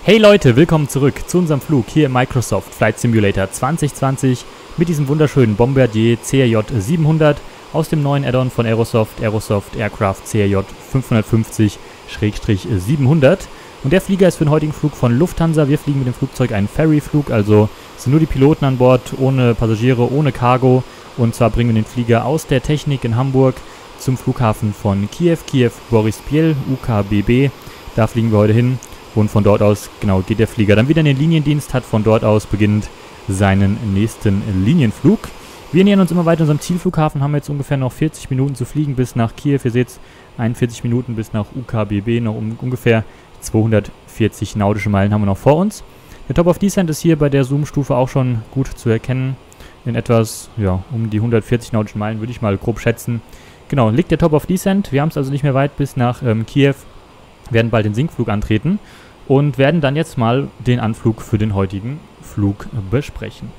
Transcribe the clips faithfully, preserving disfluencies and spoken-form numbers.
Hey Leute, willkommen zurück zu unserem Flug hier im Microsoft Flight Simulator zwanzig zwanzig mit diesem wunderschönen Bombardier C R J siebenhundert aus dem neuen Add-on von Aerosoft, Aerosoft Aircraft C R J fünfhundertfünfzig siebenhundert. Und der Flieger ist für den heutigen Flug von Lufthansa. Wir fliegen mit dem Flugzeug einen Ferryflug, also sind nur die Piloten an Bord, ohne Passagiere, ohne Cargo. Und zwar bringen wir den Flieger aus der Technik in Hamburg zum Flughafen von Kiew, Kiew Boryspil, U K B B. Da fliegen wir heute hin. Und von dort aus, genau, geht der Flieger dann wieder in den Liniendienst, hat von dort aus beginnt seinen nächsten Linienflug. Wir nähern uns immer weiter unserem Zielflughafen, haben jetzt ungefähr noch vierzig Minuten zu fliegen bis nach Kiew. Ihr seht, einundvierzig Minuten bis nach U K B B, noch um ungefähr zweihundertvierzig nautische Meilen haben wir noch vor uns. Der Top of Descent ist hier bei der Zoom-Stufe auch schon gut zu erkennen. In etwas, ja, um die hundertvierzig nautischen Meilen würde ich mal grob schätzen. Genau, liegt der Top of Descent. Wir haben es also nicht mehr weit bis nach ähm, Kiew. Werden bald den Sinkflug antreten und werden dann jetzt mal den Anflug für den heutigen Flug besprechen.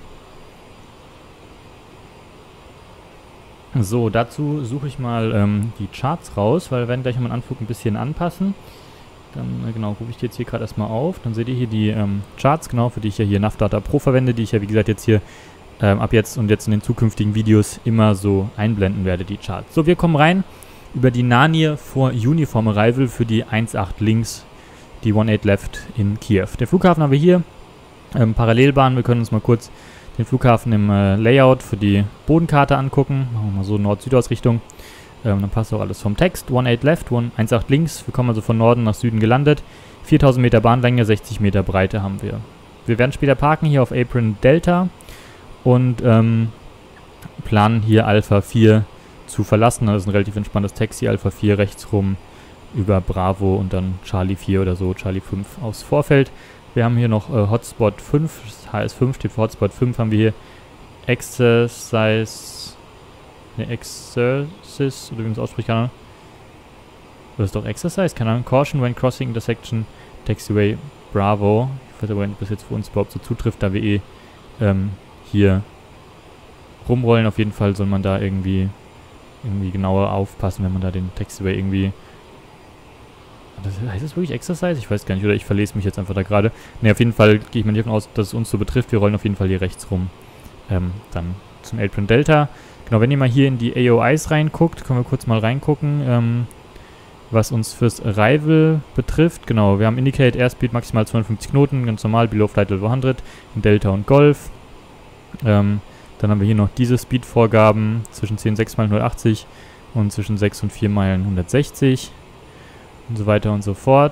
So, dazu suche ich mal ähm, die Charts raus, weil wir werden gleich mal den Anflug ein bisschen anpassen. Dann, äh, genau, rufe ich die jetzt hier gerade erstmal auf. Dann seht ihr hier die ähm, Charts, genau, für die ich ja hier Navdata Pro verwende, die ich ja wie gesagt jetzt hier ähm, ab jetzt und jetzt in den zukünftigen Videos immer so einblenden werde, die Charts. So, wir kommen rein über die Nanier for Uniform Arrival für die eins acht links, die achtzehn left in Kiew. Den Flughafen haben wir hier, ähm, Parallelbahn. Wir können uns mal kurz den Flughafen im äh, Layout für die Bodenkarte angucken. Machen wir mal so Nord-Süd-Ausrichtung. Ähm, dann passt auch alles vom Text. achtzehn left, eins acht links. Wir kommen also von Norden nach Süden gelandet. viertausend Meter Bahnlänge, sechzig Meter Breite haben wir. Wir werden später parken hier auf Apron Delta und ähm, planen hier Alpha vier zu verlassen. Das ist ein relativ entspanntes Taxi, Alpha vier rechts rum über Bravo und dann Charlie vier oder so, Charlie fünf aufs Vorfeld. Wir haben hier noch äh, Hotspot fünf, H S fünf steht für Hotspot fünf, haben wir hier Exercise, ne, Exercise, oder wie man es ausspricht, keine Ahnung. Das ist doch Exercise, keine Ahnung. Caution when crossing intersection, Taxiway Bravo. Ich weiß aber nicht, ob das jetzt für uns überhaupt so zutrifft, da wir eh ähm, hier rumrollen. Auf jeden Fall soll man da irgendwie irgendwie genauer aufpassen, wenn man da den Taxiway irgendwie... Das, heißt das wirklich Exercise? Ich weiß gar nicht, oder ich verlese mich jetzt einfach da gerade. Ne, auf jeden Fall gehe ich mal nicht davon aus, dass es uns so betrifft. Wir rollen auf jeden Fall hier rechts rum. Ähm, dann zum Apron Delta. Genau, wenn ihr mal hier in die A O Is reinguckt, können wir kurz mal reingucken, ähm, was uns fürs Arrival betrifft. Genau, wir haben Indicate Airspeed maximal zweihundertfünfzig Knoten, ganz normal, Below Flight Level hundert, in Delta und Golf. Ähm, Dann haben wir hier noch diese Speed-Vorgaben zwischen zehn Komma sechs Meilen hundertachtzig und zwischen sechs und vier Meilen hundertsechzig und so weiter und so fort.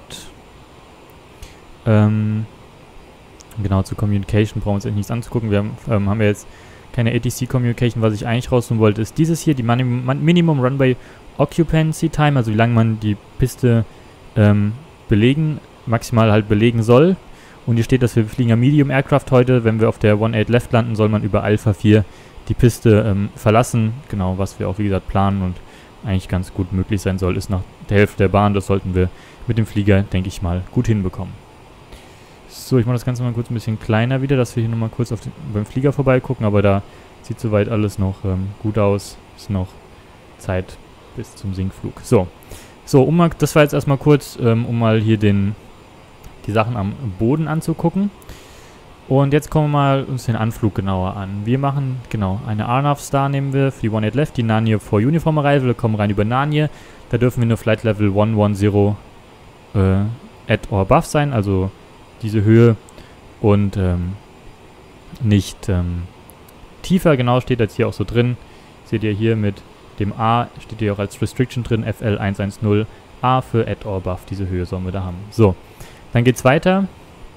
Ähm, genau, zur Communication brauchen wir uns eigentlich nichts anzugucken. Wir haben, ähm, haben ja jetzt keine A T C Communication. Was ich eigentlich rausholen wollte, ist dieses hier, die Minimum, Minimum Runway Occupancy Time, also wie lange man die Piste ähm, belegen, maximal halt belegen soll. Und hier steht, dass wir fliegen ja Medium Aircraft heute. Wenn wir auf der achtzehn left landen, soll man über Alpha vier die Piste ähm, verlassen. Genau, was wir auch wie gesagt planen und eigentlich ganz gut möglich sein soll, ist nach der Hälfte der Bahn. Das sollten wir mit dem Flieger, denke ich mal, gut hinbekommen. So, ich mache das Ganze mal kurz ein bisschen kleiner wieder, dass wir hier nochmal kurz auf den, beim Flieger vorbeigucken. Aber da sieht soweit alles noch ähm, gut aus. Ist noch Zeit bis zum Sinkflug. So, so um mal, das war jetzt erstmal kurz, ähm, um mal hier den... die Sachen am Boden anzugucken. Und jetzt kommen wir mal uns den Anflug genauer an. Wir machen, genau, eine R N A V Star nehmen wir für die achtzehn left, die Nanier for Uniform Arrival. Wir kommen rein über Nanier. Da dürfen wir nur Flight Level hundertzehn äh, at or above sein, also diese Höhe und ähm, nicht ähm, tiefer. Genau, steht jetzt hier auch so drin. Seht ihr hier mit dem A, steht hier auch als Restriction drin, F L hundertzehn A für at or above. Diese Höhe sollen wir da haben. So. Dann geht es weiter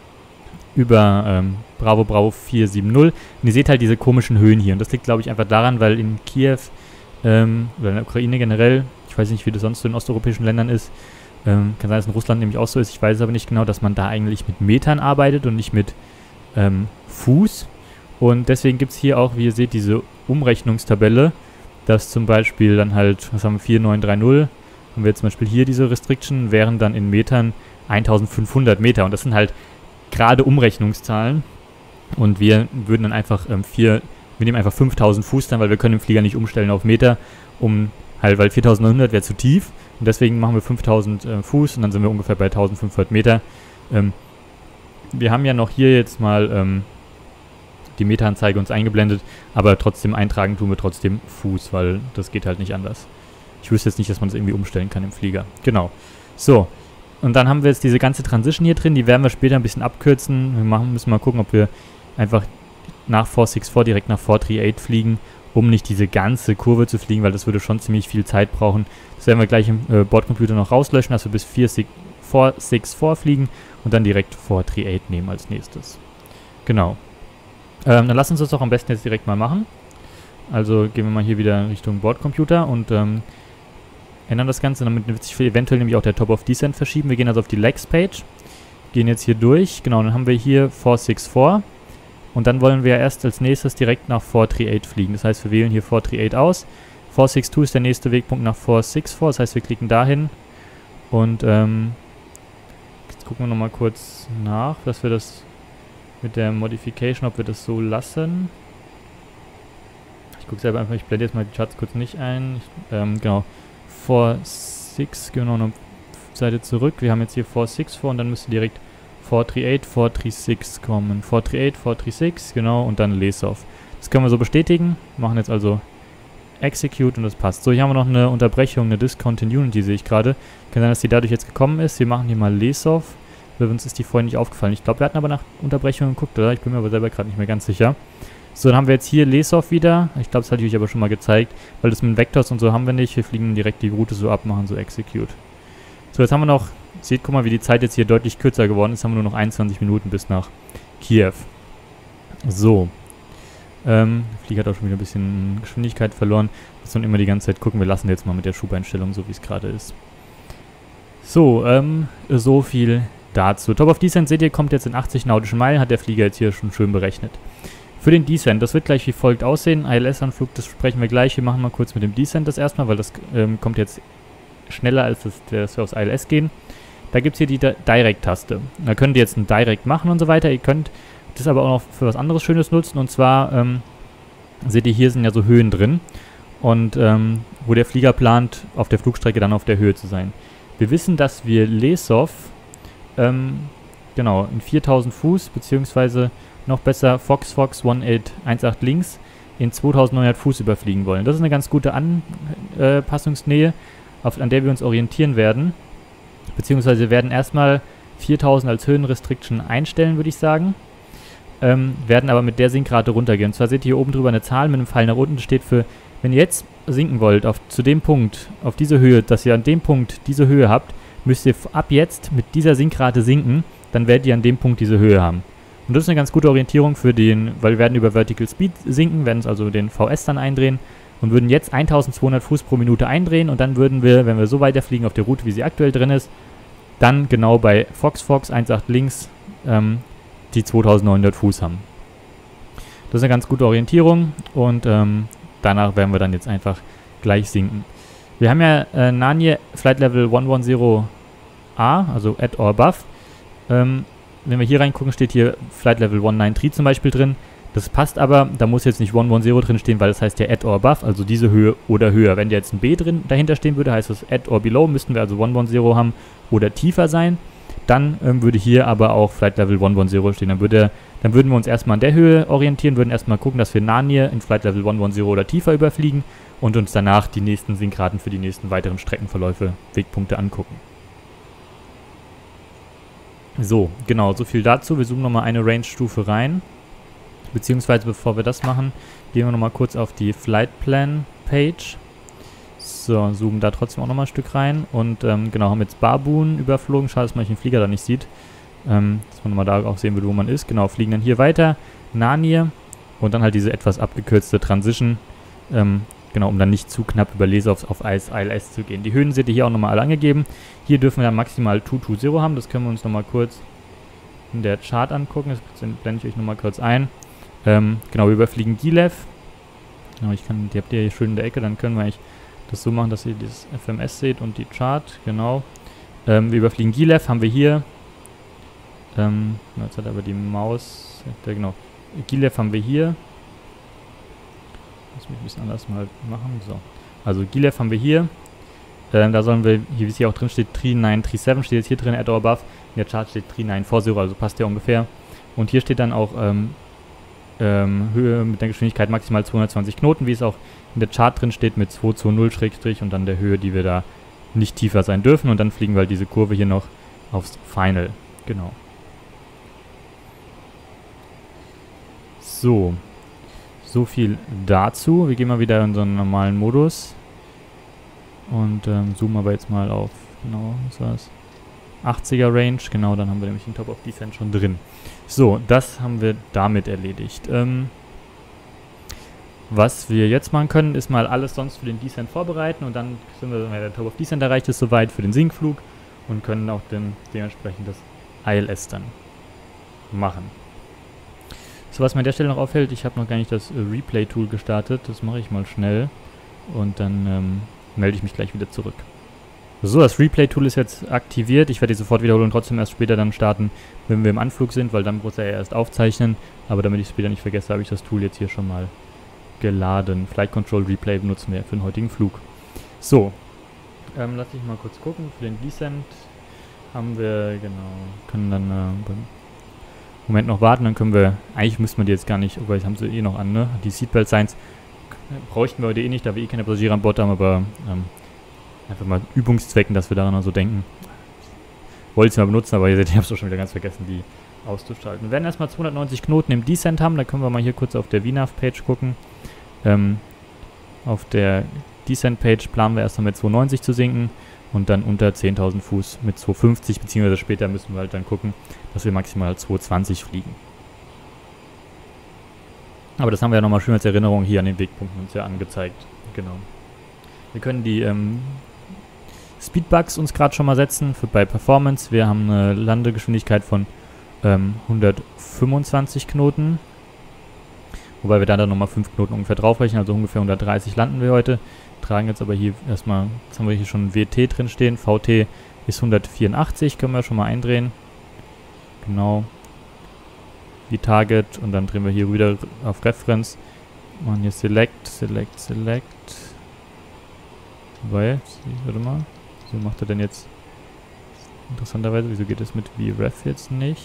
über ähm, Bravo Bravo vier sieben null. Und ihr seht halt diese komischen Höhen hier. Und das liegt, glaube ich, einfach daran, weil in Kiew ähm, oder in der Ukraine generell, ich weiß nicht, wie das sonst so in osteuropäischen Ländern ist, ähm, kann sein, dass in Russland nämlich auch so ist, ich weiß es aber nicht genau, dass man da eigentlich mit Metern arbeitet und nicht mit ähm, Fuß. Und deswegen gibt es hier auch, wie ihr seht, diese Umrechnungstabelle, dass zum Beispiel dann halt, was haben wir, vier neun drei null, haben wir jetzt zum Beispiel hier diese Restriction, wären dann in Metern eintausendfünfhundert Meter. Und das sind halt gerade Umrechnungszahlen. Und wir würden dann einfach ähm, vier, wir nehmen einfach fünftausend Fuß dann, weil wir können den Flieger nicht umstellen auf Meter, um halt, weil viertausendneunhundert wäre zu tief. Und deswegen machen wir fünftausend äh, Fuß und dann sind wir ungefähr bei eintausendfünfhundert Meter. Ähm, wir haben ja noch hier jetzt mal ähm, die Meta-Anzeige uns eingeblendet, aber trotzdem eintragen tun wir trotzdem Fuß, weil das geht halt nicht anders. Ich wüsste jetzt nicht, dass man das irgendwie umstellen kann im Flieger. Genau. So, und dann haben wir jetzt diese ganze Transition hier drin, die werden wir später ein bisschen abkürzen. Wir machen, müssen mal gucken, ob wir einfach nach vier sechs vier direkt nach vier drei acht fliegen, um nicht diese ganze Kurve zu fliegen, weil das würde schon ziemlich viel Zeit brauchen. Das werden wir gleich im äh, Bordcomputer noch rauslöschen, dass wir bis vier sechs vier fliegen und dann direkt vier drei acht nehmen als nächstes. Genau. Ähm, dann lass uns das doch am besten jetzt direkt mal machen. Also gehen wir mal hier wieder Richtung Bordcomputer und ähm, ändern das Ganze. Damit wird sich eventuell nämlich auch der Top of Descent verschieben. Wir gehen also auf die Legs-Page, gehen jetzt hier durch. Genau, dann haben wir hier vier sechs vier und dann wollen wir erst als nächstes direkt nach vier drei acht fliegen. Das heißt, wir wählen hier vier drei acht aus. vier sechs zwei ist der nächste Wegpunkt nach vier sechs vier, das heißt, wir klicken dahin und ähm, jetzt gucken wir nochmal kurz nach, dass wir das mit der Modification, ob wir das so lassen. Ich gucke selber einfach, ich blende jetzt mal die Charts kurz nicht ein. Ich, ähm, genau. vier sechs, gehen wir noch eine Seite zurück. Wir haben jetzt hier vier sechs vier und dann müsste direkt vier drei acht, vier drei sechs kommen. vier drei acht, vier drei sechs, genau, und dann Lace-Off. Das können wir so bestätigen. Machen jetzt also Execute und das passt. So, hier haben wir noch eine Unterbrechung, eine Discontinuity, sehe ich gerade. Kann sein, dass die dadurch jetzt gekommen ist. Wir machen hier mal Lace-Off. Uns ist die vorhin nicht aufgefallen. Ich glaube, wir hatten aber nach Unterbrechungen geguckt, oder? Ich bin mir aber selber gerade nicht mehr ganz sicher. So, dann haben wir jetzt hier Lace-Off wieder. Ich glaube, das hatte ich euch aber schon mal gezeigt, weil das mit Vectors und so haben wir nicht. Wir fliegen direkt die Route so ab, machen so Execute. So, jetzt haben wir noch, seht, guck mal, wie die Zeit jetzt hier deutlich kürzer geworden ist. Haben wir nur noch einundzwanzig Minuten bis nach Kiew. So. Ähm, der Flieger hat auch schon wieder ein bisschen Geschwindigkeit verloren. Muss man immer die ganze Zeit gucken. Wir lassen jetzt mal mit der Schubeinstellung, so wie es gerade ist. So, ähm, so viel dazu. Top of Descent, seht ihr, kommt jetzt in achtzig nautischen Meilen, hat der Flieger jetzt hier schon schön berechnet. Für den Descent, das wird gleich wie folgt aussehen. I L S-Anflug, das sprechen wir gleich. Wir machen mal kurz mit dem Descent das erstmal, weil das ähm, kommt jetzt schneller, als das, dass wir aufs I L S gehen. Da gibt es hier die Direct-Taste. Da könnt ihr jetzt ein Direct machen und so weiter. Ihr könnt das aber auch noch für was anderes Schönes nutzen. Und zwar, ähm, seht ihr, hier sind ja so Höhen drin. Und ähm, wo der Flieger plant, auf der Flugstrecke dann auf der Höhe zu sein. Wir wissen, dass wir Lace-Off Ähm, genau, in viertausend Fuß, beziehungsweise noch besser Fox Fox achtzehn achtzehn links in zweitausendneunhundert Fuß überfliegen wollen. Das ist eine ganz gute Anpassungsnähe, auf, an der wir uns orientieren werden. Beziehungsweise wir werden erstmal viertausend als Höhenrestriction einstellen, würde ich sagen. Ähm, werden aber mit der Sinkrate runtergehen. Und zwar seht ihr hier oben drüber eine Zahl mit einem Pfeil nach unten, das steht für, wenn ihr jetzt sinken wollt, auf, zu dem Punkt, auf diese Höhe, dass ihr an dem Punkt diese Höhe habt, müsst ihr ab jetzt mit dieser Sinkrate sinken, dann werdet ihr an dem Punkt diese Höhe haben. Und das ist eine ganz gute Orientierung für den, weil wir werden über Vertical Speed sinken, werden uns also den V S dann eindrehen und würden jetzt eintausendzweihundert Fuß pro Minute eindrehen und dann würden wir, wenn wir so weiterfliegen auf der Route, wie sie aktuell drin ist, dann genau bei Fox Fox achtzehn links ähm, die zweitausendneunhundert Fuß haben. Das ist eine ganz gute Orientierung und ähm, danach werden wir dann jetzt einfach gleich sinken. Wir haben ja äh, Nanye Flight Level hundertzehn A, also at or above. Ähm, wenn wir hier reingucken, steht hier Flight Level hundertdreiundneunzig zum Beispiel drin. Das passt aber, da muss jetzt nicht hundertzehn drin stehen, weil das heißt ja at or above, also diese Höhe oder höher. Wenn da jetzt ein B drin dahinter stehen würde, heißt das at or below, müssten wir also hundertzehn haben oder tiefer sein. Dann ähm, würde hier aber auch Flight Level hundertzehn stehen. Dann, würde, dann würden wir uns erstmal an der Höhe orientieren, würden erstmal gucken, dass wir Nanye in Flight Level hundertzehn oder tiefer überfliegen und uns danach die nächsten Sinkraten für die nächsten weiteren Streckenverläufe, Wegpunkte angucken. So, genau, so viel dazu. Wir zoomen nochmal eine Range-Stufe rein. Beziehungsweise, bevor wir das machen, gehen wir nochmal kurz auf die Flight Plan Page. So, zoomen da trotzdem auch nochmal ein Stück rein. Und ähm, genau, haben jetzt Barboon überflogen. Schade, dass man den Flieger da nicht sieht. Ähm, dass man nochmal da auch sehen will, wo man ist. Genau, fliegen dann hier weiter. Nanye. Und dann halt diese etwas abgekürzte Transition. Ähm, Genau, um dann nicht zu knapp über Lace-Offs auf I L S zu gehen. Die Höhen seht ihr hier auch nochmal alle angegeben. Hier dürfen wir dann maximal zweihundertzwanzig haben. Das können wir uns nochmal kurz in der Chart angucken. Das blende ich euch nochmal kurz ein. Ähm, genau, wir überfliegen Gilev. Genau, ich kann, die habt ihr hier schön in der Ecke. Dann können wir eigentlich das so machen, dass ihr dieses F M S seht und die Chart. Genau. Ähm, wir überfliegen Gilev, haben wir hier. Ähm, jetzt hat aber die Maus. Ja, genau. Gilev haben wir hier. Das muss ich ein bisschen anders mal machen. So. Also Gilev haben wir hier. Ähm, da sollen wir, hier wie es hier auch drin steht, drei neun drei sieben steht jetzt hier drin, at or above. der Chart steht drei neun vier null, also passt ja ungefähr. Und hier steht dann auch ähm, ähm, Höhe mit der Geschwindigkeit maximal zweihundertzwanzig Knoten, wie es auch in der Chart drin steht, mit zweihundertzwanzig Schrägstrich und dann der Höhe, die wir da nicht tiefer sein dürfen. Und dann fliegen wir halt diese Kurve hier noch aufs Final. Genau. So. So viel dazu. Wir gehen mal wieder in unseren normalen Modus. Und ähm, zoomen aber jetzt mal auf, genau, was war's? achtziger Range, genau, dann haben wir nämlich den Top of Descent schon drin. So, das haben wir damit erledigt. Ähm, was wir jetzt machen können, ist mal alles sonst für den Descent vorbereiten und dann sind wir, wenn der Top of Descent erreicht ist, soweit für den Sinkflug und können auch den, dementsprechend das I L S dann machen. So, was mir an der Stelle noch auffällt, ich habe noch gar nicht das äh, Replay-Tool gestartet, das mache ich mal schnell und dann ähm, melde ich mich gleich wieder zurück. So, das Replay-Tool ist jetzt aktiviert. Ich werde die sofort wiederholen und trotzdem erst später dann starten, wenn wir im Anflug sind, weil dann muss er ja erst aufzeichnen. Aber damit ich es später nicht vergesse, habe ich das Tool jetzt hier schon mal geladen. Flight Control Replay benutzen wir für den heutigen Flug. So, ähm, lass ich mal kurz gucken. Für den Descent haben wir, genau, können dann äh, beim Moment noch warten. Dann können wir, eigentlich müssten wir die jetzt gar nicht, aber jetzt haben sie eh noch an, ne? Die Seatbelt Signs bräuchten wir heute eh nicht, da wir eh keine Passagiere an Bord haben, aber ähm, einfach mal Übungszwecken, dass wir daran noch so denken. Wollte es mal benutzen, aber ihr seht, ich habe es doch schon wieder ganz vergessen, die auszuschalten. Wir werden erstmal zweihundertneunzig Knoten im Descent haben, da können wir mal hier kurz auf der V NAV-Page gucken. Ähm, auf der Descent-Page planen wir erstmal mit zweihundertneunzig zu sinken und dann unter zehntausend Fuß mit zweihundertfünfzig, beziehungsweise später müssen wir halt dann gucken, dass wir maximal zweihundertzwanzig fliegen. Aber das haben wir ja nochmal schön als Erinnerung hier an den Wegpunkten uns ja angezeigt. Genau. Wir können die ähm, Speedbugs uns gerade schon mal setzen für bei Performance. Wir haben eine Landegeschwindigkeit von ähm, hundertfünfundzwanzig Knoten. Wobei wir da dann nochmal fünf Knoten ungefähr draufrechnen, also ungefähr hundertdreißig landen wir heute. Tragen jetzt aber hier erstmal, jetzt haben wir hier schon W T drin stehen. V T ist hundertvierundachtzig, können wir schon mal eindrehen. Genau. Die Target und dann drehen wir hier wieder auf Reference. Machen hier Select, Select, Select. Weil, warte mal, wieso macht er denn jetzt, interessanterweise, wieso geht das mit V Ref jetzt nicht?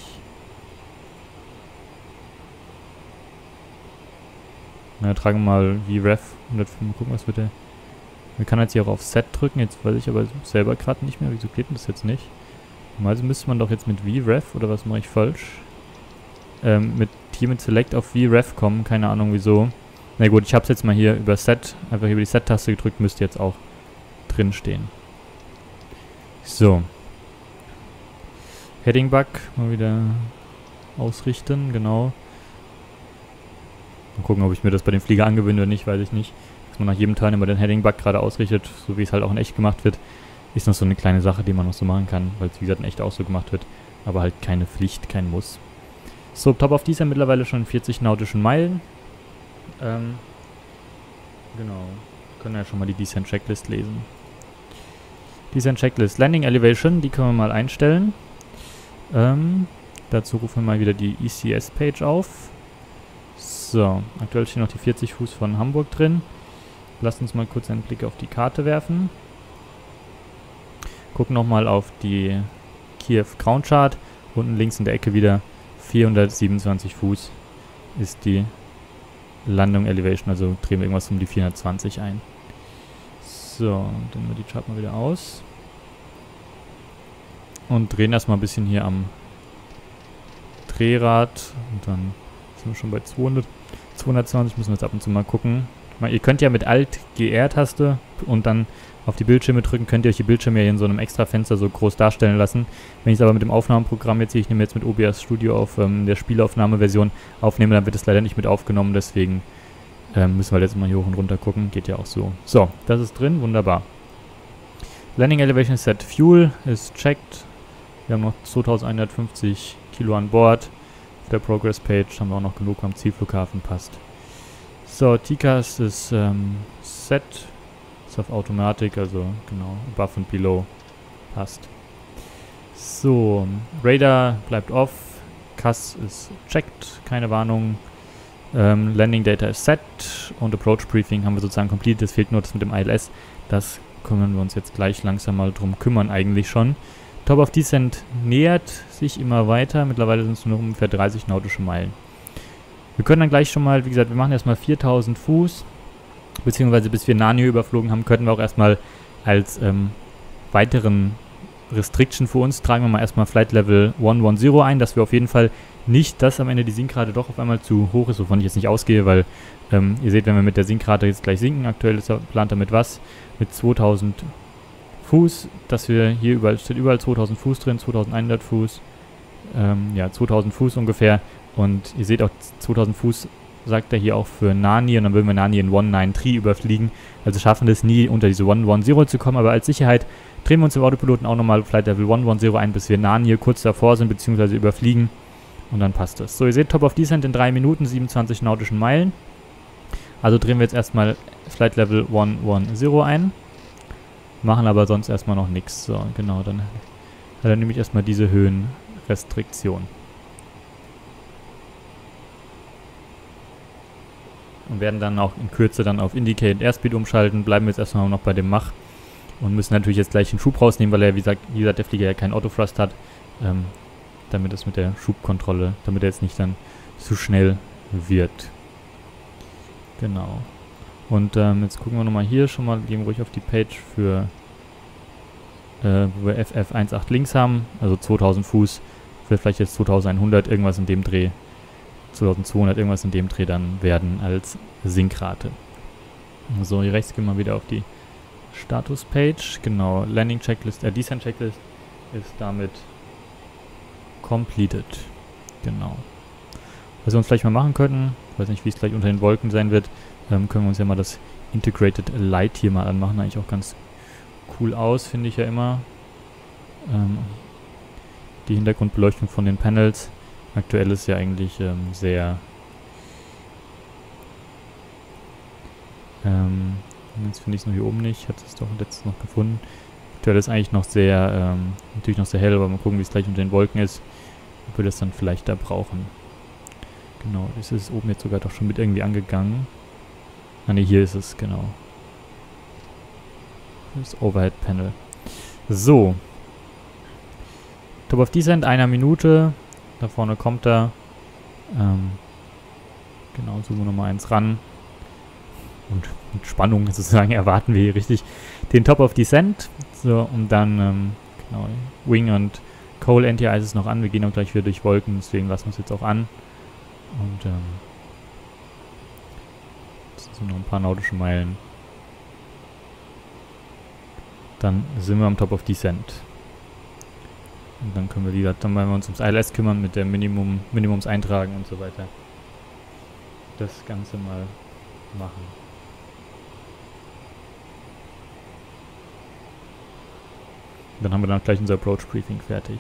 Na, tragen wir mal V Ref hundertfünf, gucken, was wird der. Wir können jetzt hier auch auf Set drücken, jetzt weiß ich aber selber gerade nicht mehr, wieso geht denn das jetzt nicht? Also müsste man doch jetzt mit V Ref, oder was mache ich falsch? Ähm, mit hier mit Select auf V Ref kommen, keine Ahnung wieso. Na gut, ich habe es jetzt mal hier über Set, einfach über die Set-Taste gedrückt, müsste jetzt auch drin stehen. So. Heading Bug mal wieder ausrichten, genau. Mal gucken, ob ich mir das bei dem Flieger angewöhne oder nicht, weiß ich nicht. Dass man nach jedem Teil immer den Heading Bug gerade ausrichtet, so wie es halt auch in echt gemacht wird, ist noch so eine kleine Sache, die man noch so machen kann, weil es wie gesagt in echt auch so gemacht wird, aber halt keine Pflicht, kein Muss. So, Top of Descent mittlerweile schon vierzig nautischen Meilen. Ähm, genau. Können ja schon mal die Descent Checklist lesen. Descent Checklist. Landing Elevation, die können wir mal einstellen. Ähm, dazu rufen wir mal wieder die E C S-Page auf. So, aktuell stehen noch die vierzig Fuß von Hamburg drin. Lasst uns mal kurz einen Blick auf die Karte werfen. Gucken nochmal auf die Kiew Ground Chart. Unten links in der Ecke wieder vierhundertsiebenundzwanzig Fuß ist die Landung Elevation, also drehen wir irgendwas um die vierhundertzwanzig ein. So, dann nehmen wir die Chart mal wieder aus. Und drehen erstmal ein bisschen hier am Drehrad. Und dann sind wir schon bei zweihundert, zweihundertzwanzig, müssen wir jetzt ab und zu mal gucken. Ihr könnt ja mit Alt-G R-Taste und dann auf die Bildschirme drücken, könnt ihr euch die Bildschirme hier in so einem extra Fenster so groß darstellen lassen. Wenn ich es aber mit dem Aufnahmeprogramm jetzt hier, ich nehme jetzt mit O B S Studio auf ähm, der Spielaufnahmeversion aufnehme, dann wird es leider nicht mit aufgenommen, deswegen ähm, müssen wir jetzt mal hier hoch und runter gucken, geht ja auch so. So, das ist drin, wunderbar. Landing Elevation Set Fuel ist checked. Wir haben noch zweitausendeinhundertfünfzig Kilo an Bord. Auf der Progress Page haben wir auch noch genug am Zielflughafen, passt. So, T C A S ist ähm, set. Auf Automatik, also genau, above und below, passt. So, Radar bleibt off, C A S ist checked, keine Warnung, ähm, Landing Data ist set und Approach Briefing haben wir sozusagen complete, es fehlt nur das mit dem I L S, das können wir uns jetzt gleich langsam mal drum kümmern eigentlich schon. Top of Descent nähert sich immer weiter. Mittlerweile sind es nur ungefähr dreißig nautische Meilen. Wir können dann gleich schon mal, wie gesagt, wir machen erstmal viertausend Fuß. Beziehungsweise bis wir Narnia überflogen haben, könnten wir auch erstmal als ähm, weiteren Restriction für uns, tragen wir mal erstmal Flight Level hundertzehn ein, dass wir auf jeden Fall nicht, dass am Ende die Sinkrate doch auf einmal zu hoch ist, wovon ich jetzt nicht ausgehe, weil ähm, ihr seht, wenn wir mit der Sinkrate jetzt gleich sinken, aktuell ist er, plant er mit was? Mit zweitausend Fuß, dass wir hier überall, steht überall zweitausend Fuß drin, zweitausendeinhundert Fuß, ähm, ja, zweitausend Fuß ungefähr, und ihr seht auch zweitausend Fuß sagt er hier auch für Narnia, und dann würden wir Narnia in hundertdreiundneunzig überfliegen, also schaffen es nie unter diese hundertzehn zu kommen, aber als Sicherheit drehen wir uns im Autopiloten auch nochmal Flight Level hundertzehn ein, bis wir Narnia kurz davor sind, beziehungsweise überfliegen, und dann passt es. So, ihr seht Top of Descent in drei Minuten, siebenundzwanzig nautischen Meilen, also drehen wir jetzt erstmal Flight Level hundertzehn ein, machen aber sonst erstmal noch nichts. So, genau, dann hat er nämlich erstmal diese Höhenrestriktion. Und werden dann auch in Kürze dann auf Indicate Airspeed umschalten, bleiben wir jetzt erstmal noch bei dem Mach und müssen natürlich jetzt gleich den Schub rausnehmen, weil er, wie gesagt, wie gesagt der Flieger ja keinen Autothrust hat, ähm, damit es mit der Schubkontrolle, damit er jetzt nicht dann zu schnell wird. Genau. Und ähm, jetzt gucken wir nochmal hier schon mal, gehen wir ruhig auf die Page für, äh, wo wir F F achtzehn links haben, also zweitausend Fuß, wird vielleicht jetzt zweitausendeinhundert, irgendwas in dem Dreh, zweitausendzweihundert, irgendwas in dem Dreh dann werden als Sinkrate. So, hier rechts gehen wir wieder auf die Status-Page, genau, Landing Checklist, äh, Descent Checklist ist damit completed, genau. Was wir uns vielleicht mal machen könnten, ich weiß nicht, wie es gleich unter den Wolken sein wird, ähm, können wir uns ja mal das Integrated Light hier mal anmachen, eigentlich auch ganz cool aus, finde ich ja immer. Ähm, die Hintergrundbeleuchtung von den Panels. Aktuell ist ja eigentlich ähm, sehr... Ähm, jetzt finde ich es nur hier oben nicht, ich hatte es doch letztens noch gefunden. Aktuell ist eigentlich noch sehr, ähm, natürlich noch sehr hell, aber mal gucken, wie es gleich unter den Wolken ist, ob wir das dann vielleicht da brauchen. Genau, das ist oben jetzt sogar doch schon mit irgendwie angegangen. Ah ne, hier ist es, genau. Das Overhead Panel. So. Top of Descent, einer Minute. Da vorne kommt er. Ähm, genau, zoomen wir nochmal eins ran. Und mit Spannung sozusagen erwarten wir hier richtig den Top of Descent. So, und dann, ähm, genau, Wing und Coal Anti-Ice ist noch an. Wir gehen auch gleich wieder durch Wolken, deswegen lassen wir es jetzt auch an. Und, ähm, das sind noch ein paar nautische Meilen. Dann sind wir am Top of Descent. Und dann können wir, wie gesagt, dann wollen wir uns ums I L S kümmern, mit der Minimum, Minimums eintragen und so weiter. Das Ganze mal machen. Dann haben wir dann gleich unser Approach Briefing fertig.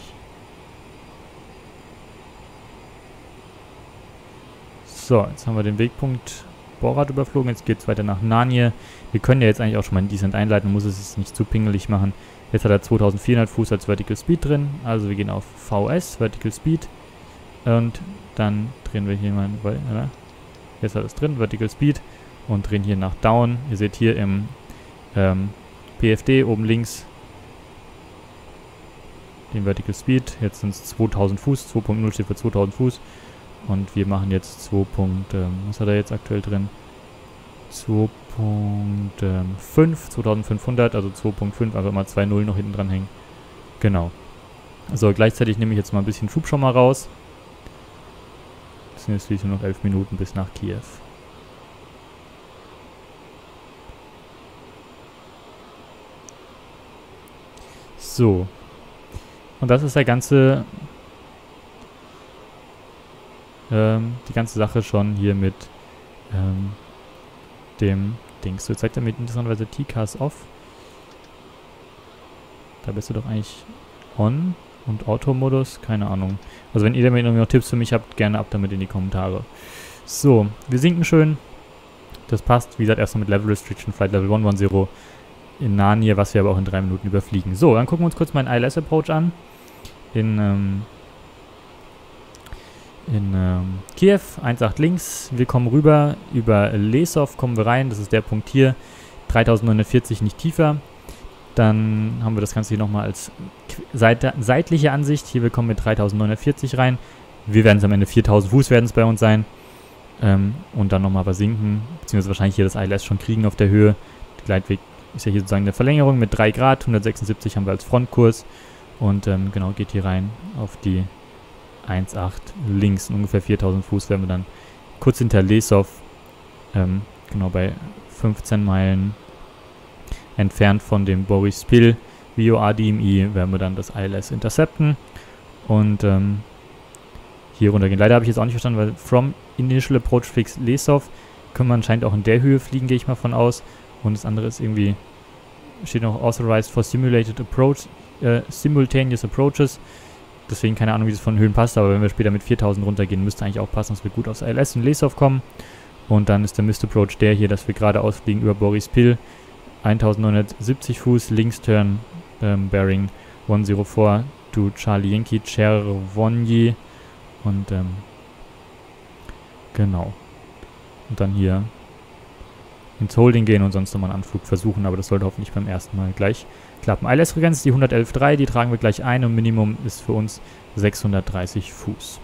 So, jetzt haben wir den Wegpunkt Borat überflogen. Jetzt geht es weiter nach Narnia. Wir können ja jetzt eigentlich auch schon mal einen Descent einleiten, muss es jetzt nicht zu pingelig machen. Jetzt hat er zweitausendvierhundert Fuß als Vertical Speed drin. Also wir gehen auf V S, Vertical Speed. Und dann drehen wir hier mal, oder? Jetzt hat es drin, Vertical Speed. Und drehen hier nach Down. Ihr seht hier im ähm, P F D oben links den Vertical Speed. Jetzt sind es zweitausend Fuß. zwei Punkt null steht für zweitausend Fuß. Und wir machen jetzt zwei. Ähm, was hat er jetzt aktuell drin? zwei Punkt fünf, zweitausendfünfhundert, also zwei Punkt fünf, einfach mal zwei Null noch hinten dran hängen. Genau. So, gleichzeitig nehme ich jetzt mal ein bisschen Schub schon mal raus. Es sind jetzt schließlich nur noch elf Minuten bis nach Kiew. So. Und das ist der ganze... Ähm, die ganze Sache schon hier mit ähm, dem Dings. So, jetzt zeigt er mir interessanterweise T-Cars off. Da bist du doch eigentlich on und Auto-Modus, keine Ahnung. Also wenn ihr damit noch Tipps für mich habt, gerne ab damit in die Kommentare. So, wir sinken schön. Das passt, wie gesagt, erstmal mit Level Restriction, Flight Level hundertzehn in Narnia, was wir aber auch in drei Minuten überfliegen. So, dann gucken wir uns kurz meinen I L S-Approach an. In, ähm, in ähm, Kiew, eins acht links. Wir kommen rüber, über Lesov kommen wir rein, das ist der Punkt hier. dreitausendneunhundertvierzig, nicht tiefer. Dann haben wir das Ganze hier nochmal als Seite, seitliche Ansicht. Hier wir kommen mit dreitausendneunhundertvierzig rein. Wir werden es am Ende viertausend Fuß werden es bei uns sein. Ähm, und dann nochmal aber sinken, beziehungsweise wahrscheinlich hier das I L S schon kriegen auf der Höhe. Der Gleitweg ist ja hier sozusagen eine Verlängerung mit drei Grad. hundertsechsundsiebzig haben wir als Frontkurs. Und ähm, genau, geht hier rein auf die eins Komma acht links. Ungefähr viertausend Fuß werden wir dann kurz hinter Lesow, ähm, genau bei fünfzehn Meilen entfernt von dem Boryspil V O R D M I, werden wir dann das I L S intercepten und ähm, hier runtergehen. Leider habe ich jetzt auch nicht verstanden, weil from initial approach fix Lesow können wir anscheinend auch in der Höhe fliegen, gehe ich mal von aus. Und das andere ist irgendwie, steht noch authorized for simulated approach, äh, simultaneous approaches. Deswegen keine Ahnung, wie das von Höhen passt, aber wenn wir später mit viertausend runtergehen, müsste eigentlich auch passen, dass wir gut aufs I L S und Lesow kommen. Und dann ist der Mist Approach der hier, dass wir geradeaus fliegen über Boryspil. eintausendneunhundertsiebzig Fuß, Linksturn, ähm, Bearing hundervier to Charlie Yankee, Chervonyi. Und ähm, genau. Und dann hier ins Holding gehen und sonst nochmal einen Anflug versuchen, aber das sollte hoffentlich beim ersten Mal gleich klappen. I L S-Frequenz ist die hundertelf Komma drei, die tragen wir gleich ein und Minimum ist für uns sechshundertdreißig Fuß.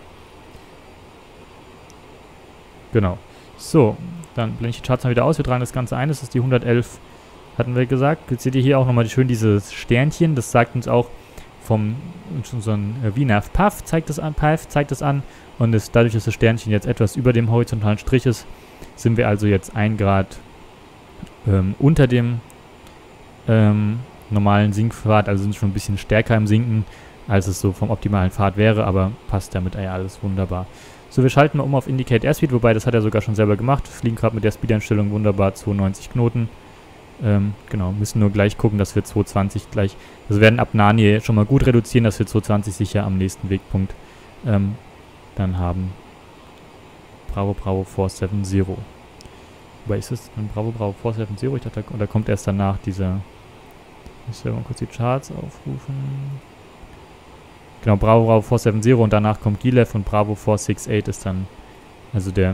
Genau. So, dann blende ich die Charts mal wieder aus. Wir tragen das Ganze ein. Das ist die hundertelf, hatten wir gesagt. Jetzt seht ihr hier auch nochmal schön dieses Sternchen. Das sagt uns auch vom unseren äh, V NAV Path zeigt das an, Path zeigt das an. Und ist, dadurch, dass das Sternchen jetzt etwas über dem horizontalen Strich ist, sind wir also jetzt ein Grad ähm, unter dem ähm, normalen Sinkpfad, also sind schon ein bisschen stärker im Sinken, als es so vom optimalen Pfad wäre, aber passt damit ja alles wunderbar. So, wir schalten mal um auf Indicate Airspeed, wobei das hat er sogar schon selber gemacht, fliegen gerade mit der Speed-Einstellung wunderbar zweiundneunzig Knoten. Ähm, genau, müssen nur gleich gucken, dass wir zweihundertzwanzig gleich, also werden ab Nanye schon mal gut reduzieren, dass wir zweihundertzwanzig sicher am nächsten Wegpunkt ähm, dann haben. Bravo, Bravo, vier sieben null. Wobei ist es ein Bravo, Bravo, vier sieben null? Ich dachte, da kommt erst danach dieser... Ich will mal kurz die Charts aufrufen. Genau, Bravo, Bravo, vier sieben null und danach kommt Gilev und Bravo vier sechs acht ist dann, also der,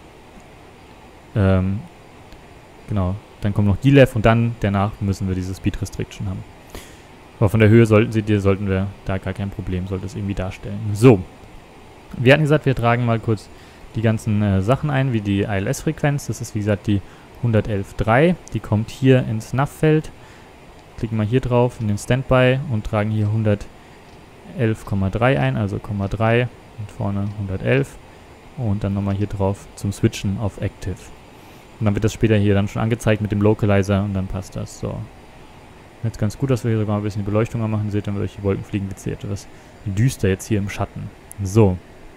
ähm, genau, dann kommt noch Gilev und dann danach müssen wir diese Speed Restriction haben. Aber von der Höhe sollten sie, sollten wir da gar kein Problem, sollte es irgendwie darstellen. So, wir hatten gesagt, wir tragen mal kurz die ganzen äh, Sachen ein, wie die I L S-Frequenz. Das ist wie gesagt die hundertelf Komma drei. Die kommt hier ins N A V-Feld. Klicken wir hier drauf in den Standby und tragen hier hundertelf Komma drei ein, also Komma drei und vorne hundertelf. Und dann nochmal hier drauf zum Switchen auf Active. Und dann wird das später hier dann schon angezeigt mit dem Localizer und dann passt das. So. Jetzt ganz gut, dass wir hier sogar ein bisschen die Beleuchtung machen. Seht ihr, welche Wolken fliegen, wird es etwas düster jetzt hier im Schatten. So.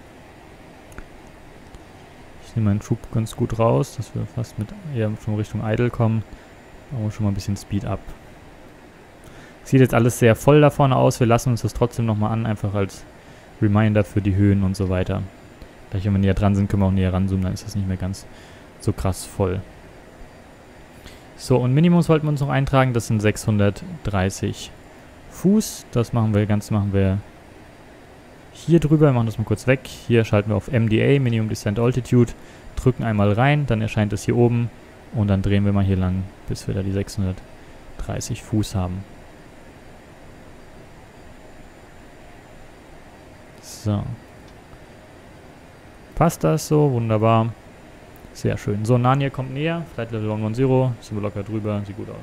Ich nehme meinen Schub ganz gut raus, dass wir fast mit eher schon Richtung Idle kommen. Bauen wir schon mal ein bisschen Speed up. Sieht jetzt alles sehr voll da vorne aus. Wir lassen uns das trotzdem nochmal an, einfach als Reminder für die Höhen und so weiter. Gleich, wenn wir näher dran sind, können wir auch näher ranzoomen, dann ist das nicht mehr ganz so krass voll. So, und Minimum sollten wir uns noch eintragen, das sind sechshundertdreißig Fuß. Das machen wir ganz, machen wir hier drüber, wir machen das mal kurz weg. Hier schalten wir auf M D A, Minimum Descent Altitude, drücken einmal rein, dann erscheint es hier oben und dann drehen wir mal hier lang, bis wir da die sechshundertdreißig Fuß haben. So. Passt das so? Wunderbar. Sehr schön. So, Nanye kommt näher. Flight Level hundertzehn. Sind wir locker drüber. Sieht gut aus.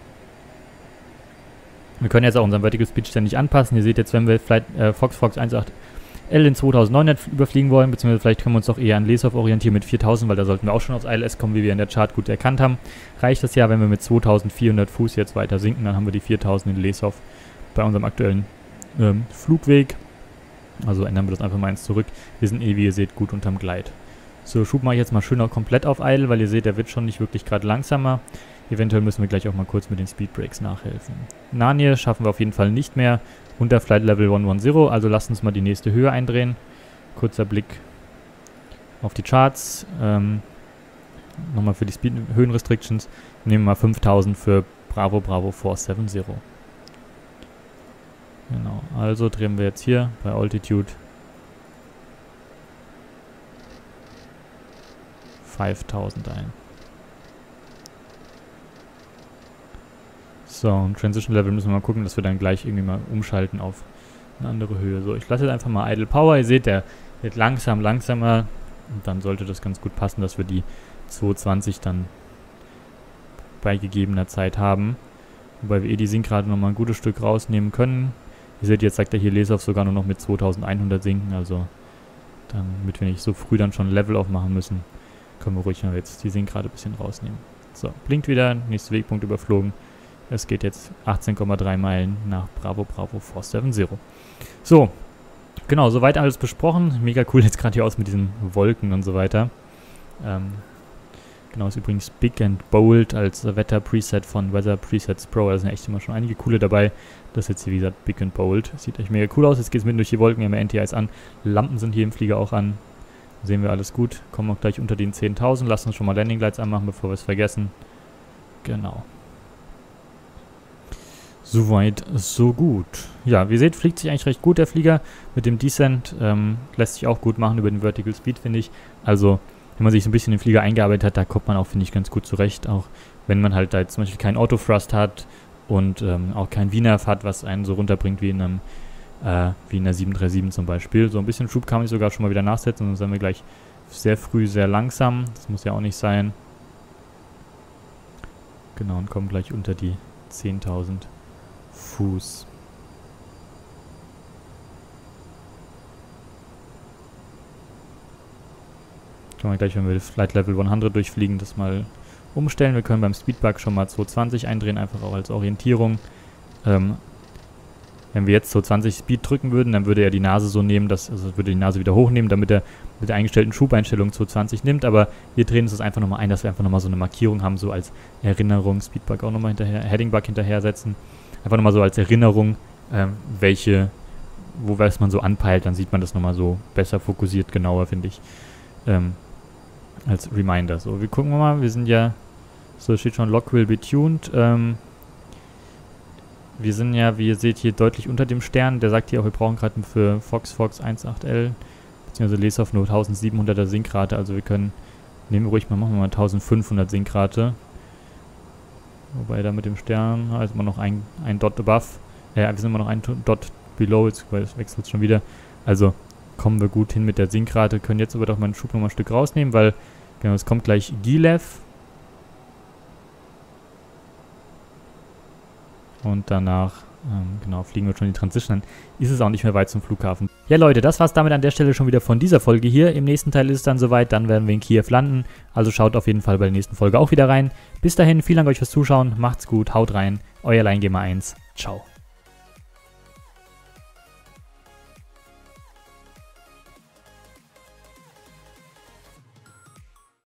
Wir können jetzt auch unseren Vertical Speed ständig anpassen. Ihr seht jetzt, wenn wir Flight, äh, Fox Fox achtzehn L in zweitausendneunhundert überfliegen wollen, beziehungsweise vielleicht können wir uns doch eher an Lesow orientieren mit viertausend, weil da sollten wir auch schon aufs I L S kommen, wie wir in der Chart gut erkannt haben. Reicht das ja, wenn wir mit zweitausendvierhundert Fuß jetzt weiter sinken, dann haben wir die viertausend in Lesow bei unserem aktuellen ähm, Flugweg. Also ändern wir das einfach mal eins zurück. Wir sind eh, wie ihr seht, gut unterm Gleit. So, Schub mache ich jetzt mal schön auch komplett auf Idle, weil ihr seht, der wird schon nicht wirklich gerade langsamer. Eventuell müssen wir gleich auch mal kurz mit den Speedbrakes nachhelfen. Nanye schaffen wir auf jeden Fall nicht mehr unter Flight Level hundertzehn, also lasst uns mal die nächste Höhe eindrehen. Kurzer Blick auf die Charts. Ähm, Nochmal für die Speed Höhenrestrictions. Nehmen wir mal fünftausend für Bravo Bravo vier sieben null. Genau, also drehen wir jetzt hier bei Altitude fünftausend ein. So, und Transition Level müssen wir mal gucken, dass wir dann gleich irgendwie mal umschalten auf eine andere Höhe. So, ich lasse jetzt einfach mal Idle Power. Ihr seht, der wird langsam, langsamer. Und dann sollte das ganz gut passen, dass wir die zweihundertzwanzig dann bei gegebener Zeit haben. Wobei wir eh die Sync-Rate nochmal ein gutes Stück rausnehmen können. Ihr seht, jetzt sagt er hier Laserhoff sogar nur noch mit zweitausendeinhundert sinken. Also, damit wir nicht so früh dann schon Level aufmachen müssen, können wir ruhig mal jetzt die Sync-Rate ein bisschen rausnehmen. So, blinkt wieder, nächster Wegpunkt überflogen. Es geht jetzt achtzehn Komma drei Meilen nach Bravo Bravo vier sieben null. So, genau, soweit alles besprochen. Mega cool jetzt gerade hier aus mit diesen Wolken und so weiter. Ähm, genau, ist übrigens Big and Bold als Wetter-Preset von Weather Presets Pro. Da sind echt immer schon einige coole dabei. Das ist jetzt hier, wie gesagt, Big and Bold. Sieht echt mega cool aus. Jetzt geht es mitten durch die Wolken, wir haben N T Is an. Lampen sind hier im Flieger auch an. Sehen wir alles gut. Kommen auch gleich unter den zehntausend. Lassen uns schon mal Landing Lights anmachen, bevor wir es vergessen. Genau. Soweit, so gut. Ja, wie ihr seht, fliegt sich eigentlich recht gut der Flieger. Mit dem Descent ähm, lässt sich auch gut machen über den Vertical Speed, finde ich. Also, wenn man sich so ein bisschen in den Flieger eingearbeitet hat, da kommt man auch, finde ich, ganz gut zurecht. Auch wenn man halt da jetzt zum Beispiel keinen Autothrust hat und ähm, auch kein V NAV hat, was einen so runterbringt wie in einem äh, wie in der sieben drei sieben zum Beispiel. So ein bisschen Schub kann man sogar schon mal wieder nachsetzen, sonst sind wir gleich sehr früh sehr langsam. Das muss ja auch nicht sein. Genau, und kommen gleich unter die zehntausend Fuß. Können wir gleich, wenn wir Flight Level hundert durchfliegen, das mal umstellen. Wir können beim Speedbug schon mal zweihundertzwanzig eindrehen, einfach auch als Orientierung. Ähm, wenn wir jetzt zweihundertzwanzig Speed drücken würden, dann würde er die Nase so nehmen, dass, also würde die Nase wieder hochnehmen, damit er mit der eingestellten Schubeinstellung zweihundertzwanzig nimmt. Aber wir drehen uns das einfach nochmal ein, dass wir einfach nochmal so eine Markierung haben, so als Erinnerung. Speedbug auch nochmal hinterher, Headingbug hinterher setzen. Einfach nochmal so als Erinnerung, ähm, welche, wo was man so anpeilt, dann sieht man das nochmal so besser fokussiert, genauer, finde ich. Ähm, als Reminder. So, wir gucken mal, wir sind ja, so steht schon, Lock will be tuned. Ähm, wir sind ja, wie ihr seht, hier deutlich unter dem Stern. Der sagt hier auch, wir brauchen gerade für Fox Fox eins acht L, beziehungsweise Laserhoff nur eintausendsiebenhunderter Synkrate, also wir können, nehmen wir ruhig mal, machen wir mal eintausendfünfhundert Synkrate. Wobei da mit dem Stern, also immer noch ein, ein Dot above, äh, wir sind immer noch ein Dot below, jetzt wechselt es schon wieder. Also kommen wir gut hin mit der Synkrate, können jetzt aber doch mal einen Schub nochmal ein Stück rausnehmen, weil, genau, es kommt gleich Gilev. Und danach, ähm, genau, fliegen wir schon die Transition, dann ist es auch nicht mehr weit zum Flughafen. Ja Leute, das war's damit an der Stelle schon wieder von dieser Folge hier. Im nächsten Teil ist es dann soweit, dann werden wir in Kiew landen. Also schaut auf jeden Fall bei der nächsten Folge auch wieder rein. Bis dahin, vielen Dank euch fürs Zuschauen, macht's gut, haut rein, euer LionGamer eins, ciao.